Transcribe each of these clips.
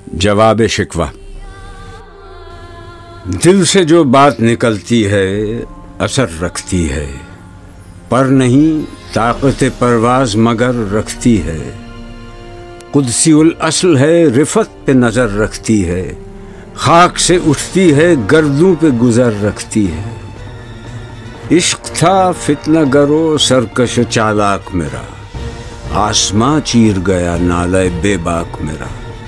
جواب شکوہ۔ دل سے جو بات نکلتی ہے اثر رکھتی ہے، پر نہیں طاقت پرواز مگر رکھتی ہے۔ قدسی الاصل ہے رفت پہ نظر رکھتی ہے، خاک سے اٹھتی ہے گردوں پہ گزر رکھتی ہے۔ عشق تھا فتنہ گرو سرکش و چالاک میرا، آسماں چیر گیا نالہ بے باک میرا۔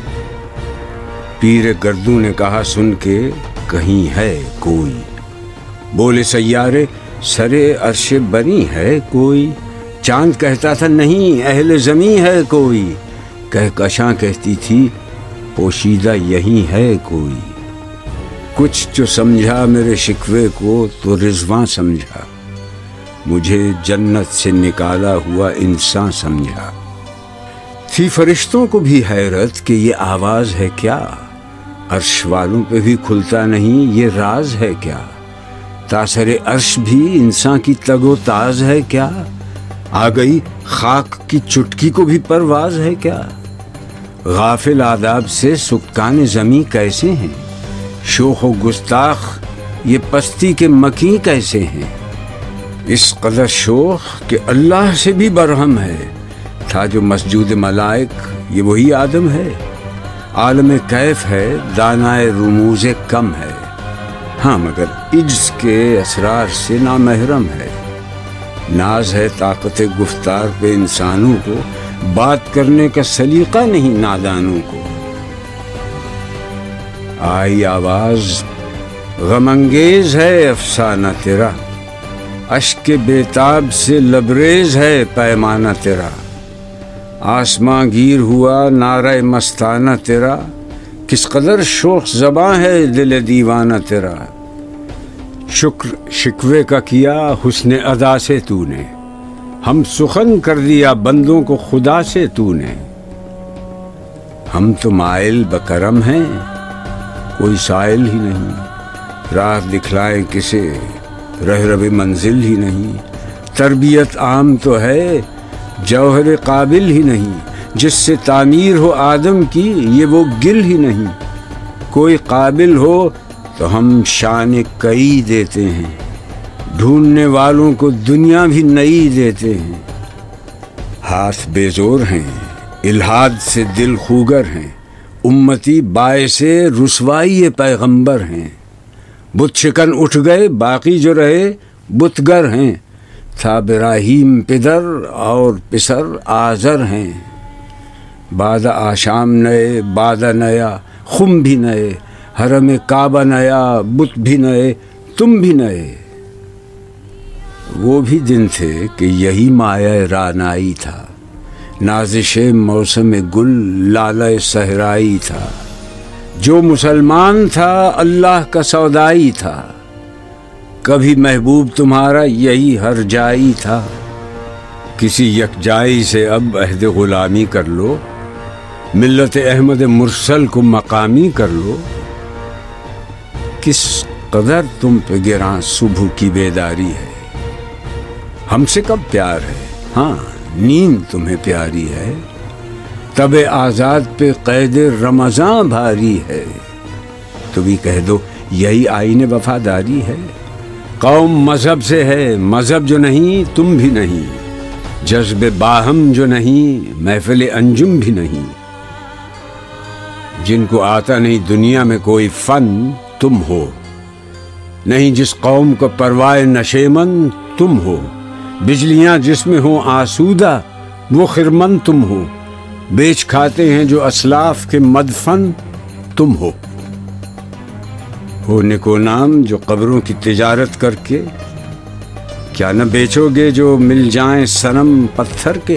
پیر گردوں نے کہا سن کے کہیں ہے کوئی، بولے سیارے سرے عرش بنی ہے کوئی۔ چاند کہتا تھا نہیں اہل زمیں ہے کوئی، کہکشاں کہتی تھی پوشیدہ یہیں ہے کوئی۔ کچھ جو سمجھا میرے شکوے کو تو رضواں سمجھا، مجھے جنت سے نکالا ہوا انسان سمجھا۔ تھی فرشتوں کو بھی حیرت کہ یہ آواز ہے کیا، عرش والوں پہ بھی کھلتا نہیں یہ راز ہے کیا۔ تاثر عرش بھی انسان کی تگ و تاز ہے کیا، آ گئی خاک کی چٹکی کو بھی پرواز ہے کیا۔ غافل آداب سے سکان زمیں کیسے ہیں، شوخ و گستاخ یہ پستی کے مکیں کیسے ہیں۔ اس قدر شوخ کہ اللہ سے بھی برہم ہے، تھا جو مسجود ملائک یہ وہی آدم ہے۔ عالم کیف ہے دانائے رموز کم ہے، ہاں مگر عجز کے اسرار سے نامحرم ہے۔ ناز ہے طاقت گفتار پہ انسانوں کو، بات کرنے کا سلیقہ نہیں نادانوں کو۔ آئی آواز غم انگیز ہے افسانہ تیرا، اشک بیتاب سے لبریز ہے پیمانہ تیرا۔ آسماں گیر ہوا نعرہ مستانہ تیرا، کس قدر شوخ زباں ہے دل دیوانہ تیرا۔ شکر شکوے کا کیا حسن ادا سے تو نے، ہم سخن کر دیا بندوں کو خدا سے تو نے۔ ہم تو مائل بکرم ہیں کوئی سائل ہی نہیں، راہ دکھلائیں کسے رہرو منزل ہی نہیں۔ تربیت عام تو ہے جوہر قابل ہی نہیں، جس سے تعمیر ہو آدم کی یہ وہ گل ہی نہیں۔ کوئی قابل ہو تو ہم شان کئی دیتے ہیں، ڈھونڈنے والوں کو دنیا بھی نئی دیتے ہیں۔ ہاتھ بے زور ہیں الہاد سے دل خوگر ہیں، امتی باعث رسوائی پیغمبر ہیں۔ بت شکن اٹھ گئے باقی جو رہے بتگر ہیں، تھا ابراہیم پدر اور پسر آزر ہیں۔ بعد آشام نئے بادہ نیا خم بھی نئے، حرم کعبہ نیا بت بھی نئے تم بھی نئے۔ وہ بھی دن تھے کہ یہی مایہ رانائی تھا، نازش موسم گل لالہ صحرائی تھا۔ جو مسلمان تھا اللہ کا سودائی تھا، کبھی محبوب تمہارا یہی ہر جائی تھا۔ کسی یکجائی سے اب عہد غلامی کر لو، ملت احمد مرسل کو مقامی کر لو۔ کس قدر تم پہ گراں صبح کی بیداری ہے، ہم سے کب پیار ہے ہاں نیند تمہیں پیاری ہے۔ تب آزاد پہ قید رمضان بھاری ہے، تو بھی کہہ دو یہی آئین وفاداری ہے۔ قوم مذہب سے ہے مذہب جو نہیں تم بھی نہیں، جذب باہم جو نہیں محفل انجم بھی نہیں۔ جن کو آتا نہیں دنیا میں کوئی فن تم ہو، نہیں جس قوم کو پروائے نشیمن تم ہو۔ بجلیاں جس میں ہوں آسودہ وہ خرمن تم ہو، بیچ کھاتے ہیں جو اسلاف کے مدفن تم ہو۔ نکو نام جو قبروں کی تجارت کر کے، کیا نہ بیچو گے جو مل جائیں صنم پتھر کے۔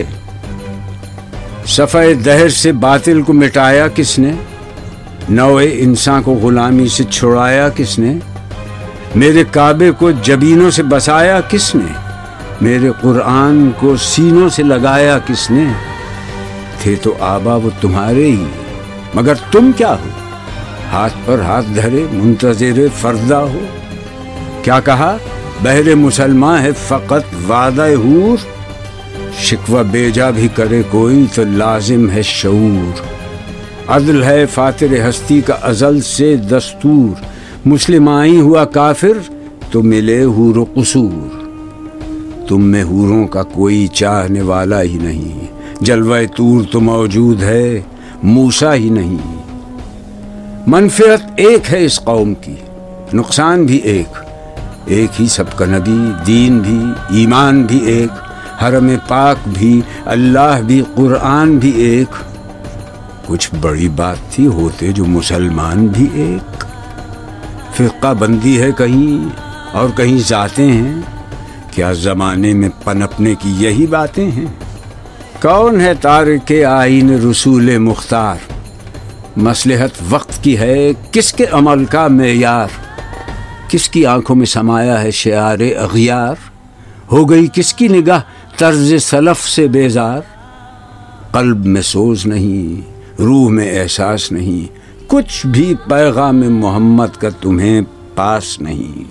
صفحہ دہر سے باطل کو مٹایا کس نے، نوع انسان کو غلامی سے چھڑایا کس نے۔ میرے کعبے کو جبینوں سے بسایا کس نے، میرے قرآن کو سینوں سے لگایا کس نے۔ تھے تو آبا وہ تمہارے ہی، مگر تم کیا ہو، ہاتھ پر ہاتھ دھرے منتظر فردا ہو۔ کیا کہا بہر مسلمان ہے فقط وعدہ حور، شکوہ بیجا بھی کرے کوئی تو لازم ہے شعور۔ عدل ہے فاتر ہستی کا ازل سے دستور، مسلم آئی ہوا کافر تو ملے حور و قصور۔ تم میں حوروں کا کوئی چاہنے والا ہی نہیں، جلوہ طور تو موجود ہے موسیٰ ہی نہیں۔ منفعت ایک ہے اس قوم کی، نقصان بھی ایک ہی سب کا نبی، دین بھی، ایمان بھی ایک، حرم پاک بھی، اللہ بھی، قرآن بھی ایک۔ کچھ بڑی بات تھی ہوتے جو مسلمان بھی ایک۔ فرقہ بندی ہے کہیں اور کہیں ذاتیں ہیں، کیا زمانے میں پنپنے کی یہی باتیں ہیں؟ کون ہے تارک آئین رسول مختار؟ مصلحت وقت کی ہے کس کے عمل کا معیار؟ کس کی آنکھوں میں سمایا ہے شعار اغیار؟ ہو گئی کس کی نگاہ طرز سلف سے بیزار؟ قلب میں سوز نہیں، روح میں احساس نہیں، کچھ بھی پیغام محمد کا تمہیں پاس نہیں۔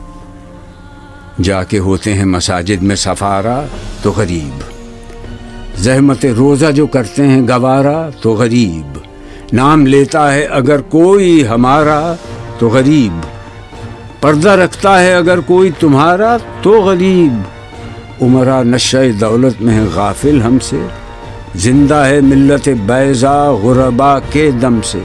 جا کے ہوتے ہیں مساجد میں سفارا تو غریب، زحمت روزہ جو کرتے ہیں گوارا تو غریب، نام لیتا ہے اگر کوئی ہمارا تو غریب، پردہ رکھتا ہے اگر کوئی تمہارا تو غریب۔ عمرہ نشہ دولت میں ہے غافل ہم سے، زندہ ہے ملت بیضا غربا کے دم سے۔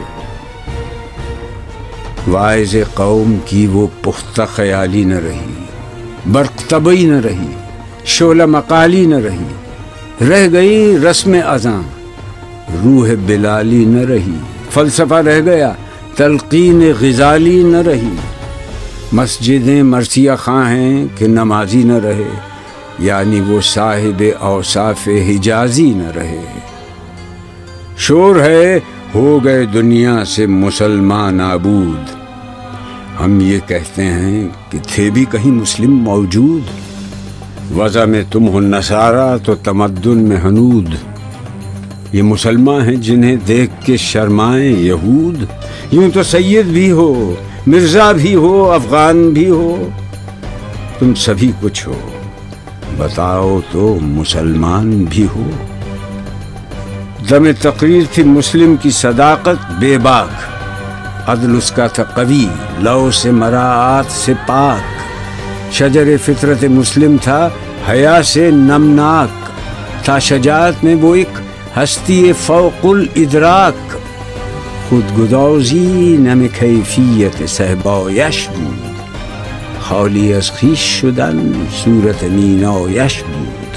واعظ قوم کی وہ پختہ خیالی نہ رہی، برق طبعی نہ رہی، شعلہ مقالی نہ رہی، رہ گئی رسم اذاں، روح بلالی نہ رہی، فلسفہ رہ گیا، تلقین غزالی نہ رہی۔ مسجدیں مرثیہ خواں ہیں کہ نمازی نہ رہے، یعنی وہ صاحب اوصاف حجازی نہ رہے۔ شور ہے ہو گئے دنیا سے مسلمان نابود، ہم یہ کہتے ہیں کہ تھے بھی کہیں مسلم موجود۔ وضع میں تم ہو نصارہ تو تمدن میں ہنود، یہ مسلمان ہیں جنہیں دیکھ کے شرمائیں یہود۔ یوں تو سید بھی ہو، مرزا بھی ہو، افغان بھی ہو، تم سبھی کچھ ہو، بتاؤ تو مسلمان بھی ہو۔ دم تقریر تھی مسلم کی صداقت بے باک، عدل اس کا تھا قوی، لو سے مراعات سے پاک، شجر فطرت مسلم تھا حیا سے نمناک، تھا شجاعت میں وہ ایک ہستی فوق الادراک، خود گدازی نم کیفیت صحبایش بود، خالی از خویش شدن صورت مینایش بود۔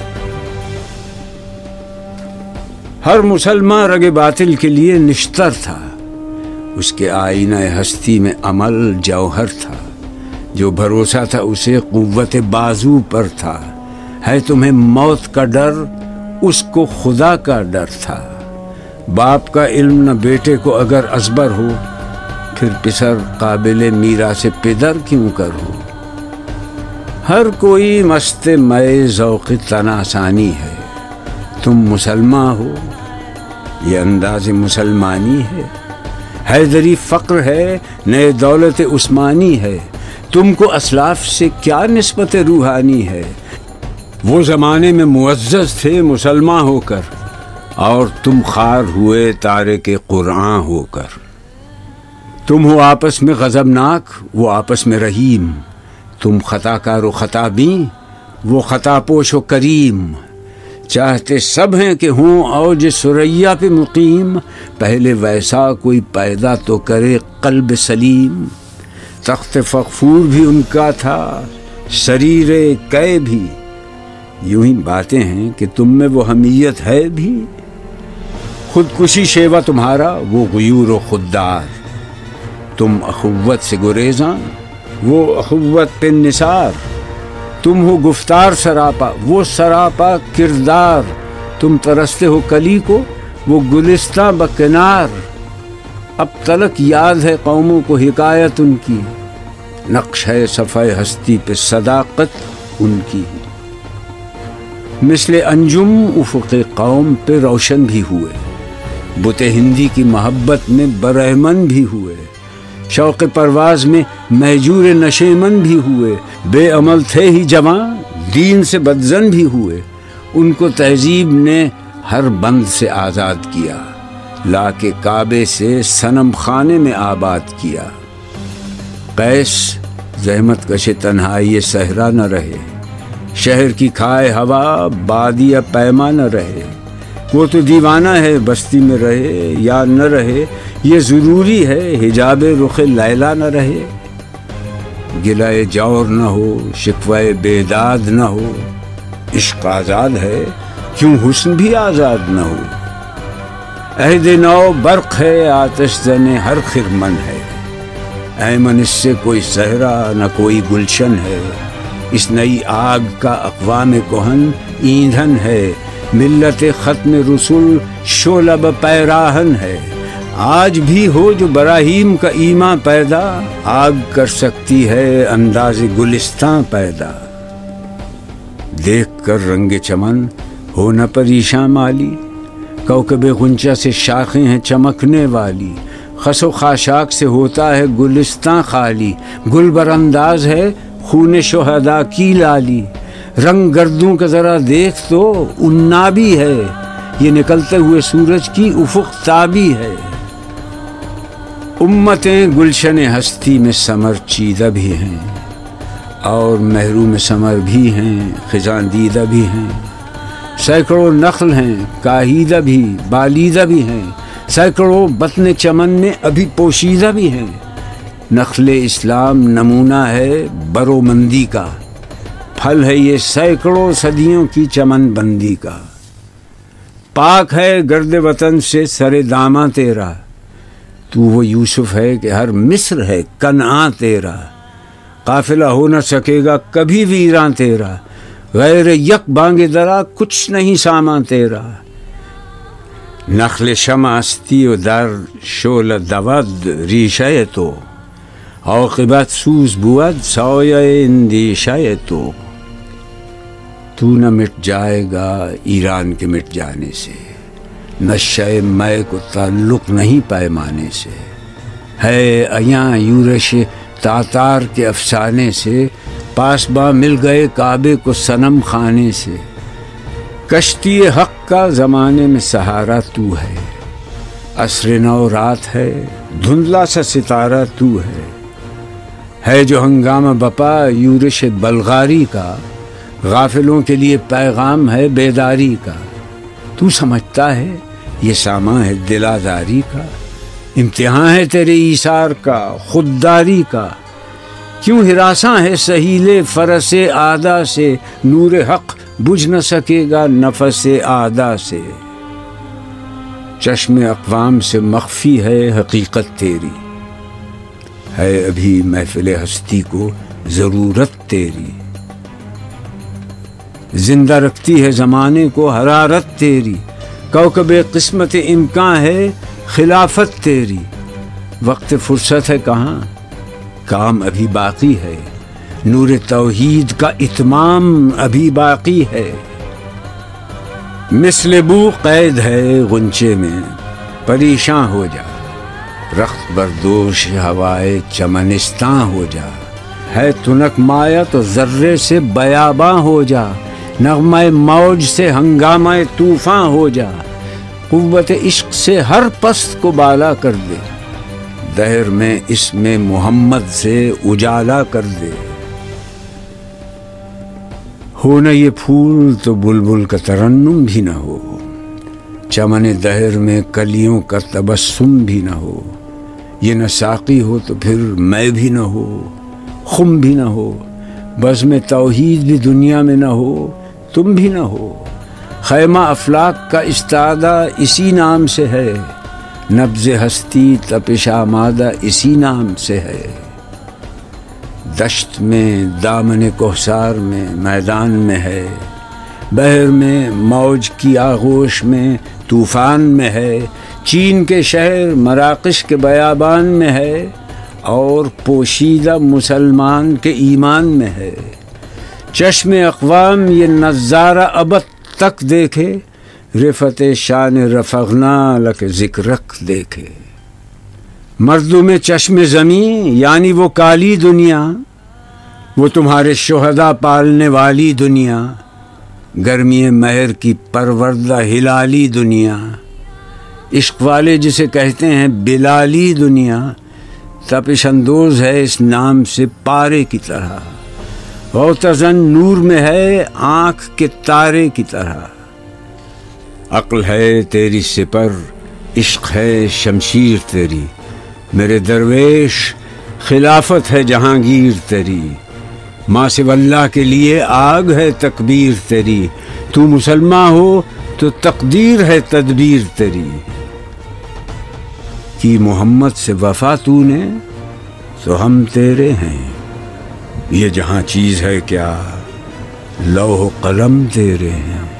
ہر مسلمان رگ باطل کے لیے نشتر تھا، اس کے آئینہ ہستی میں عمل جوہر تھا، جو بھروسہ تھا اسے قوت بازو پر تھا، ہے تمہیں موت کا ڈر، اس کو خدا کا ڈر تھا۔ باپ کا علم نہ بیٹے کو اگر ازبر ہو، پھر پسر قابل میراث پدر کیوں کر ہو۔ ہر کوئی مست مئے ذوق تناسانی ہے، تم مسلمان ہو، یہ انداز مسلمانی ہے۔ حیدری فقر ہے، نئے دولت عثمانی ہے، تم کو اسلاف سے کیا نسبت روحانی ہے۔ وہ زمانے میں معزز تھے مسلمان ہو کر، اور تم خوار ہوئے تارک قرآن ہو کر۔ تم ہو آپس میں غضبناک، وہ آپس میں رحیم، تم خطا کار و خطا بین، وہ خطا پوش و کریم۔ چاہتے سب ہیں کہ ہوں اوج ثریا پہ مقیم، پہلے ویسا کوئی پیدا تو کرے قلب سلیم۔ تخت فغفور بھی ان کا تھا، سریر کئے بھی، یوں ہی باتیں ہیں کہ تم میں وہ حمیت ہے بھی۔ خودکشی شیوا تمہارا، وہ غیور و خوددار، تم اخوت سے گریزاں، وہ اخوت پہ نثار۔ تم ہو گفتار سراپا، وہ سراپا کردار، تم ترستے ہو کلی کو، وہ گلستہ بکنار۔ اب تلک یاد ہے قوموں کو حکایت ان کی، نقش ہے صفحہ ہستی پہ صداقت ان کی۔ مثل انجم افق قوم پہ روشن بھی ہوئے، بت ہندی کی محبت میں برہمن بھی ہوئے، شوق پرواز میں مہجور نشیمن بھی ہوئے، بے عمل تھے ہی جوان، دین سے بدزن بھی ہوئے۔ ان کو تہذیب نے ہر بند سے آزاد کیا، لا کے کعبے سے صنم خانے میں آباد کیا۔ قیس زحمت کش تنہائی صحرا نہ رہے، شہر کی کھائے ہوا بادیہ پیما نہ رہے۔ وہ تو دیوانہ ہے بستی میں رہے یا نہ رہے، یہ ضروری ہے حجاب رخ لیلا نہ رہے۔ گلائے جور نہ ہو، شکوائے بیداد نہ ہو، عشق آزاد ہے کیوں حسن بھی آزاد نہ ہو۔ عہد نو برق ہے آتش زن ہر خرمن ہے، ایمن اس سے کوئی صحرا نہ کوئی گلشن ہے۔ اس نئی آگ کا اقوام کہن ایندھن ہے، ملت ختم رسول شعلہ پیراہن ہے۔ آج بھی ہو جو براہیم کا ایمان پیدا، آگ کر سکتی ہے انداز گلستاں پیدا۔ دیکھ کر رنگ چمن ہو نہ پریشاں مالی، کوکب غنچہ سے شاخیں ہیں چمکنے والی۔ خس و خاشاک سے ہوتا ہے گلستاں خالی، گل بر انداز ہے خون شہداء کی لالی۔ رنگ گردوں کا ذرا دیکھ تو عنابی ہے، یہ نکلتے ہوئے سورج کی افق تابی ہے۔ امتیں گلشن ہستی میں ثمر چیدہ بھی ہیں، اور محروم ثمر بھی ہیں خزاں دیدہ بھی ہیں۔ سینکڑوں نخل ہیں کاہیدہ بھی بالیدہ بھی ہیں، سینکڑوں بطن چمن میں ابھی پوشیدہ بھی ہیں۔ نخل اسلام نمونہ ہے برومندی کا، پھل ہے یہ سینکڑوں صدیوں کی چمن بندی کا۔ پاک ہے گرد وطن سے سر داماں تیرا، تو وہ یوسف ہے کہ ہر مصر ہے کنعاں تیرا۔ قافلہ ہو نہ سکے گا کبھی ویراں تیرا، غیر یک بانگ درا کچھ نہیں سامان تیرا۔ نخل شمع استی و در شعلہ دود ریشہ تو، عاقبت سوز بود سایہ اندیشہ تو۔ تو نہ مٹ جائے گا ایران کے مٹ جانے سے، نشہ مے کو تعلق نہیں پیمانے سے۔ ہے ایاں یورش تاتار کے افسانے سے، پاسباں مل گئے کعبے کو صنم خانے سے۔ کشتی حق کا زمانے میں سہارا تو ہے، عصر نو رات ہے دھندلا سا ستارہ تو ہے جو ہنگامہ بپا یورش بلغاری کا، غافلوں کے لیے پیغام ہے بیداری کا۔ تو سمجھتا ہے یہ سامان ہے دل آزاری کا، امتحان ہے تیرے ایثار کا خودداری کا۔ کیوں ہراساں ہے سہیل فرس آدا سے، نور حق بجھ نہ سکے گا نفس آدا سے۔ چشم اقوام سے مخفی ہے حقیقت تیری، ہے ابھی محفل ہستی کو ضرورت تیری۔ زندہ رکھتی ہے زمانے کو حرارت تیری، کوکب قسمت امکان ہے خلافت تیری۔ وقت فرصت ہے کہاں، کام ابھی باقی ہے، نور توحید کا اتمام ابھی باقی ہے۔ مثل بو قید ہے غنچے میں پریشاں ہو جا، رخت بردوش ہوائے چمنستاں ہو جا۔ ہے تنک مایا تو ذرے سے بیاباں ہو جا، نغمہ موج سے ہنگامہ طوفاں ہو جا۔ قوت عشق سے ہر پست کو بالا کر دے، دہر میں اس میں محمد سے اجالا کر دے۔ ہو نہ یہ پھول تو بلبل کا ترنم بھی نہ ہو، چمن دہر میں کلیوں کا تبسم بھی نہ ہو۔ یہ نہ ساقی ہو تو پھر میں بھی نہ ہو، خم بھی نہ ہو، بزم توحید بھی دنیا میں نہ ہو، تم بھی نہ ہو۔ خیمہ افلاک کا استادہ اسی نام سے ہے، نبض ہستی تپش آمادہ اسی نام سے ہے۔ دشت میں دامن کوثر میں میدان میں ہے، بحر میں موج کی آغوش میں طوفان میں ہے۔ چین کے شہر مراکش کے بیابان میں ہے، اور پوشیدہ مسلمان کے ایمان میں ہے۔ چشم اقوام یہ نظارہ ابد تک دیکھے، رفت شان رفغنا لک ذکرک دیکھے۔ مردوں میں چشم زمین یعنی وہ کالی دنیا، وہ تمہارے شہداء پالنے والی دنیا، گرمی مہر کی پروردہ ہلالی دنیا۔ عشق والے جسے کہتے ہیں بلالی دنیا تپش اندوز ہے اس نام سے پارے کی طرح، غوطہ-زن نور میں ہے آنکھ کے تارے کی طرح۔ عقل ہے تیری سپر، عشق ہے شمشیر تیری، میرے درویش خلافت ہے جہانگیر تیری۔ ماں سو اللہ کے لیے آگ ہے تکبیر تیری، تو مسلمان ہو تو تقدیر ہے تدبیر تیری۔ کی محمد سے وفا تو نے تو ہم تیرے ہیں، یہ جہاں چیز ہے کیا لوح و قلم تیرے ہیں۔